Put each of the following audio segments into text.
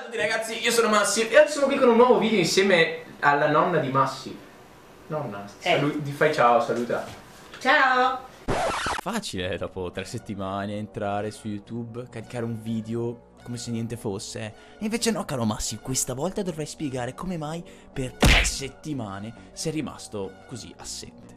tutti ragazzi, io sono Massive e oggi sono qui con un nuovo video insieme alla nonna di Massive. Nonna, fai ciao, saluta. Ciao! Facile dopo 3 settimane entrare su YouTube, caricare un video come se niente fosse. E invece no, caro Massive, questa volta dovrai spiegare come mai per 3 settimane sei rimasto così assente.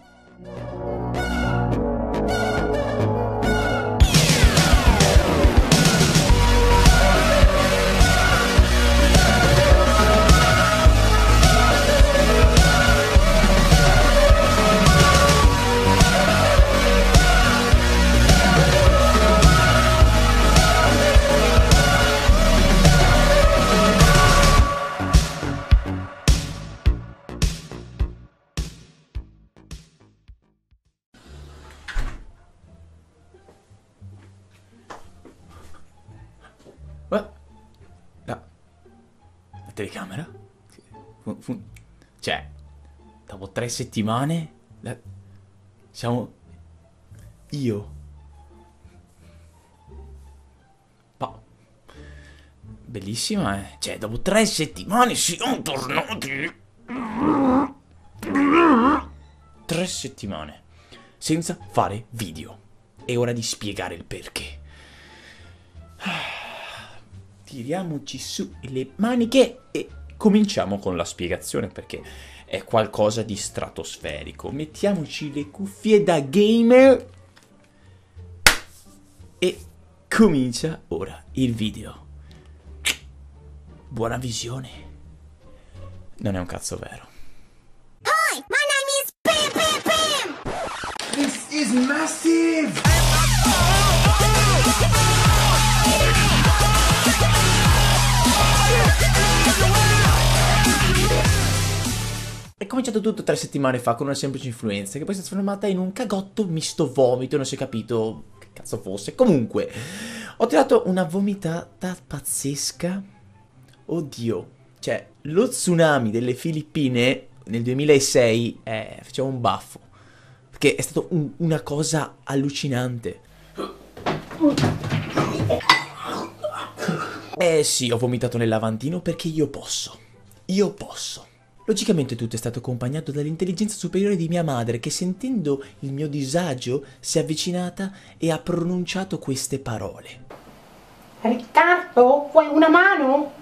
La telecamera? Cioè, dopo 3 settimane siamo io. Bellissima, eh? Cioè, dopo 3 settimane siamo tornati. 3 settimane senza fare video. È ora di spiegare il perché. Tiriamoci su le maniche e cominciamo con la spiegazione, perché è qualcosa di stratosferico. Mettiamoci le cuffie da gamer e comincia ora il video. Buona visione. Non è un cazzo vero. Hi, my name is Pam Pam Pam! This is Massive! È cominciato tutto 3 settimane fa con una semplice influenza che poi si è trasformata in un cagotto misto vomito, non si è capito che cazzo fosse. Comunque, ho tirato una vomitata pazzesca. Oddio, cioè lo tsunami delle Filippine nel 2006 faceva un baffo, perché è stato una cosa allucinante. Sì, ho vomitato nel lavandino perché io posso. Io posso. Logicamente tutto è stato accompagnato dall'intelligenza superiore di mia madre che, sentendo il mio disagio, si è avvicinata e ha pronunciato queste parole. Riccardo, vuoi una mano?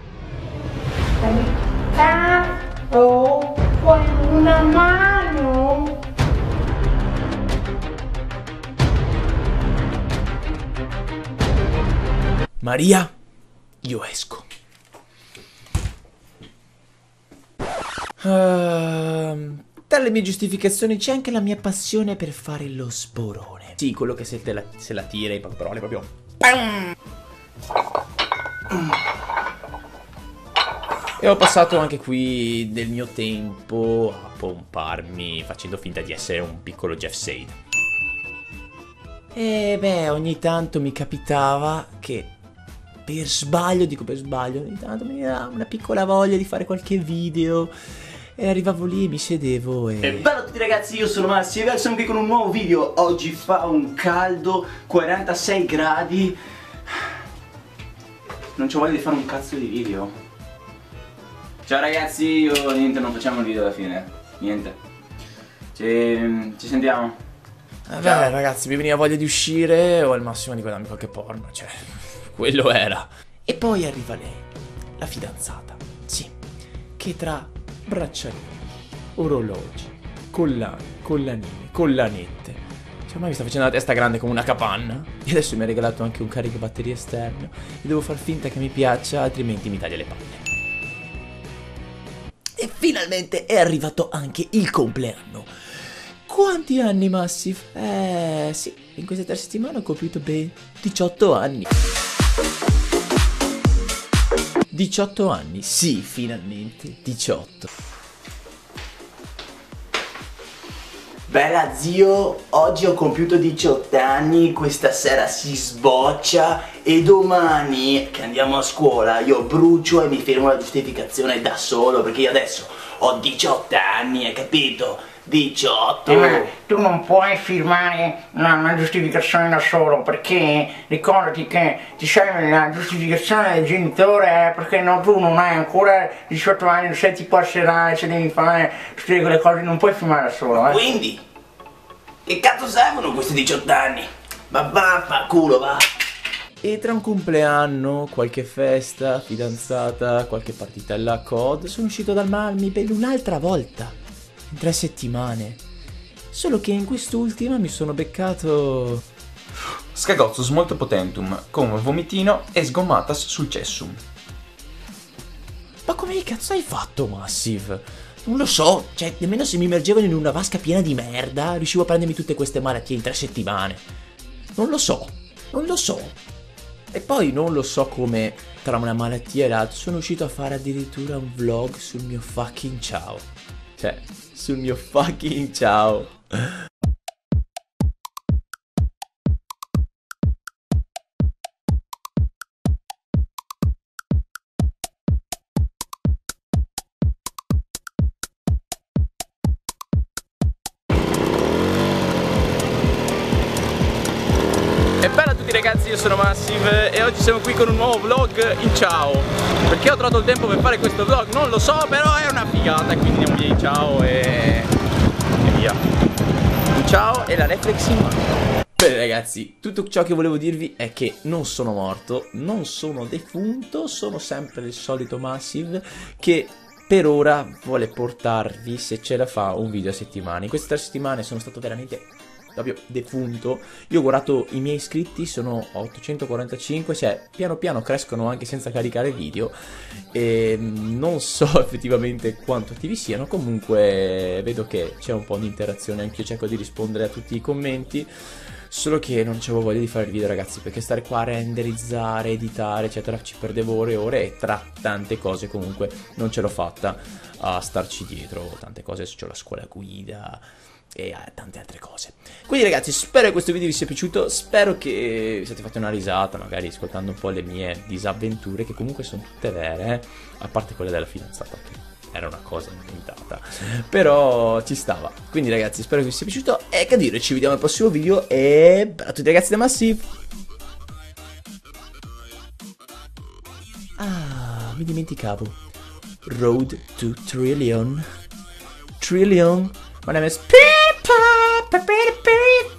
Riccardo, vuoi una mano? Maria, io esco. Tra le mie giustificazioni c'è anche la mia passione per fare lo sporone. Sì, quello che se la tira in poche parole proprio. Pam! E ho passato anche qui del mio tempo a pomparmi facendo finta di essere un piccolo Jeff Sade. E beh, ogni tanto mi capitava che per sbaglio, ogni tanto mi dava una piccola voglia di fare qualche video. E arrivavo lì e mi sedevo e... Bella a tutti ragazzi, io sono Massi e sono qui con un nuovo video. Oggi fa un caldo, 46 gradi. Non c'ho voglia di fare un cazzo di video. Ciao ragazzi, io niente, non facciamo il video alla fine. Niente. Ci sentiamo. Beh ragazzi, mi veniva voglia di uscire o al massimo di guardarmi qualche porno. Cioè, quello era. E poi arriva lei, la fidanzata. Sì, che tra braccialetti, orologi, collane, collanine, collanette, cioè ormai mi sta facendo la testa grande come una capanna. E adesso mi ha regalato anche un caricabatterie esterno e devo far finta che mi piaccia, altrimenti mi taglia le palle. E finalmente è arrivato anche il compleanno. Quanti anni, Massive? Sì, in queste 3 settimane ho compiuto ben 18 anni. 18 anni, sì, finalmente 18. Bella zio, oggi ho compiuto 18 anni, questa sera si sboccia e domani che andiamo a scuola io brucio e mi fermo la giustificazione da solo, perché io adesso ho 18 anni, hai capito? 18. Ma tu non puoi firmare la giustificazione da solo, perché ricordati che ti serve la giustificazione del genitore, perché no, tu non hai ancora 18 anni, se ti passerai, se devi fare tutte quelle cose, non puoi firmare da solo, Quindi, che cazzo servono questi 18 anni? Ma vaffanculo, va. E tra un compleanno, qualche festa, fidanzata, qualche partitella a COD, sono uscito dal Malmi per un'altra volta, in 3 settimane. Solo che in quest'ultima mi sono beccato Scagozzus molto potentum, con vomitino e sgommatas sul cessum. Ma come cazzo hai fatto, Massive? Non lo so, cioè nemmeno se mi immergevano in una vasca piena di merda riuscivo a prendermi tutte queste malattie in 3 settimane. Non lo so. E poi non lo so come tra una malattia e l'altra sono uscito a fare addirittura un vlog sul mio fucking ciao. Cioè, sul mio fucking ciao. E bella a tutti ragazzi, io sono Massive e oggi siamo qui con un nuovo vlog in ciao. Perché ho trovato il tempo per fare questo vlog? Non lo so, però è una figata, quindi andiamo via in ciao e via. Un ciao e la reflex in mano. Bene ragazzi, tutto ciò che volevo dirvi è che non sono morto, non sono defunto, sono sempre il solito Massive che per ora vuole portarvi, se ce la fa, un video a settimana. In queste 3 settimane sono stato veramente proprio defunto. Io ho guardato i miei iscritti, sono 845, cioè piano piano crescono anche senza caricare video e non so effettivamente quanto attivi siano. Comunque vedo che c'è un po' di interazione, anche io cerco di rispondere a tutti i commenti, solo che non c'avevo voglia di fare il video ragazzi, perché stare qua a renderizzare, editare eccetera ci perdevo ore e ore e tra tante cose comunque non ce l'ho fatta a starci dietro, tante cose, c'ho la scuola guida e tante altre cose. Quindi ragazzi, spero che questo video vi sia piaciuto, spero che vi siate fatti una risata magari ascoltando un po' le mie disavventure, che comunque sono tutte vere, a parte quella della fidanzata che era una cosa inventata, però ci stava. Quindi ragazzi, spero che vi sia piaciuto e che dire, ci vediamo al prossimo video e bella a tutti ragazzi da Massive. Ah, mi dimenticavo, Road to Trillion. My name is Pippa.